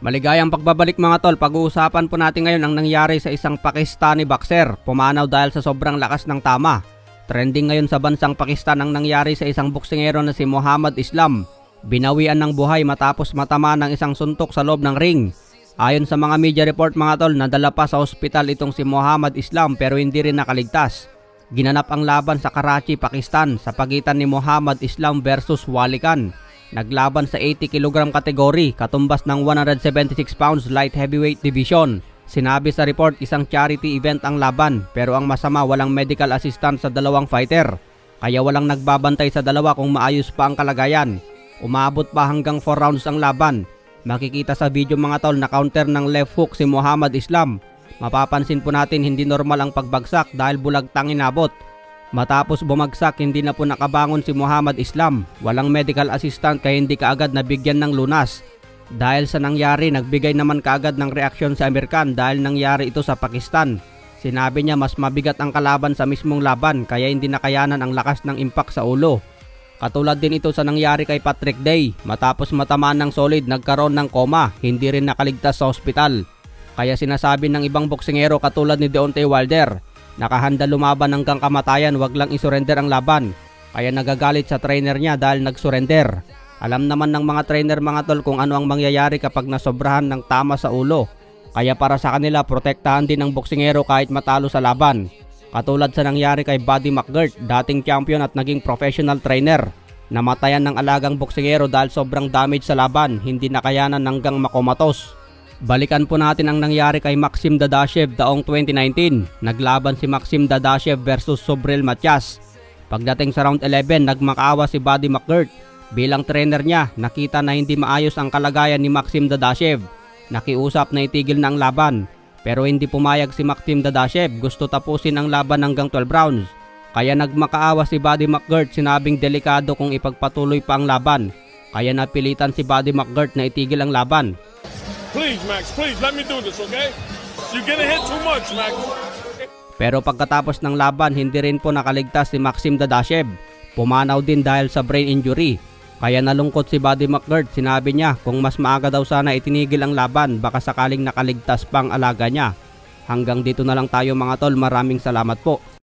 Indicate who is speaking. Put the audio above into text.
Speaker 1: Maligayang pagbabalik mga tol, pag-uusapan po natin ngayon ang nangyari sa isang Pakistani boxer. Pumanaw dahil sa sobrang lakas ng tama. Trending ngayon sa bansang Pakistan ang nangyari sa isang boksingero na si Muhammad Islam. Binawian ng buhay matapos matama ng isang suntok sa loob ng ring. Ayon sa mga media report mga tol, nadala pa sa ospital itong si Muhammad Islam pero hindi rin nakaligtas. Ginanap ang laban sa Karachi, Pakistan sa pagitan ni Muhammad Islam versus Wali Khan. Naglaban sa 80 kg kategory, katumbas ng 176 pounds light heavyweight division. Sinabi sa report isang charity event ang laban, pero ang masama walang medical assistant sa dalawang fighter. Kaya walang nagbabantay sa dalawa kung maayos pa ang kalagayan. Umabot pa hanggang 4 rounds ang laban. Makikita sa video mga tol na counter ng left hook si Muhammad Islam. Mapapansin po natin hindi normal ang pagbagsak dahil bulagtang inabot. Matapos bumagsak, hindi na po nakabangon si Muhammad Islam. Walang medical assistant kaya hindi kaagad nabigyan ng lunas. Dahil sa nangyari, nagbigay naman kaagad ng reaksyon sa Amerikan dahil nangyari ito sa Pakistan. Sinabi niya mas mabigat ang kalaban sa mismong laban kaya hindi nakayanan ang lakas ng impact sa ulo. Katulad din ito sa nangyari kay Patrick Day. Matapos matamaan ng solid, nagkaroon ng koma, hindi rin nakaligtas sa ospital. Kaya sinasabi ng ibang boksingero katulad ni Deontay Wilder, nakahanda lumaban hanggang kamatayan, wag lang isurrender ang laban. Kaya nagagalit sa trainer niya dahil nagsurrender. Alam naman ng mga trainer mga tol kung ano ang mangyayari kapag nasobrahan ng tama sa ulo. Kaya para sa kanila, protektahan din ng boksingero kahit matalo sa laban. Katulad sa nangyari kay Buddy McGirt, dating champion at naging professional trainer. Namatayan ng alagang boksingero dahil sobrang damage sa laban, hindi nakayanan hanggang makomatos. Balikan po natin ang nangyari kay Maxim Dadashev taong 2019. Naglaban si Maxim Dadashev versus Subriel Matias. Pagdating sa round 11, nagmakaawa si Buddy McGirt. Bilang trainer niya, nakita na hindi maayos ang kalagayan ni Maxim Dadashev. Nakiusap na itigil na ang laban. Pero hindi pumayag si Maxim Dadashev, gusto tapusin ang laban hanggang 12 rounds. Kaya nagmakaawa si Buddy McGirt, sinabing delikado kung ipagpatuloy pa ang laban. Kaya napilitan si Buddy McGirt na itigil ang laban.
Speaker 2: Please, Max, please, let me do this, okay? You're gonna hit too much, Max.
Speaker 1: Pero pagkatapos ng laban, hindi rin po nakaligtas si Maxim Dadashev. Pumanaw din dahil sa brain injury. Kaya nalungkot si Buddy McGirt, sinabi niya kung mas maaga daw sana itinigil ang laban, baka sakaling nakaligtas pang alaga niya. Hanggang dito na lang tayo mga tol, maraming salamat po.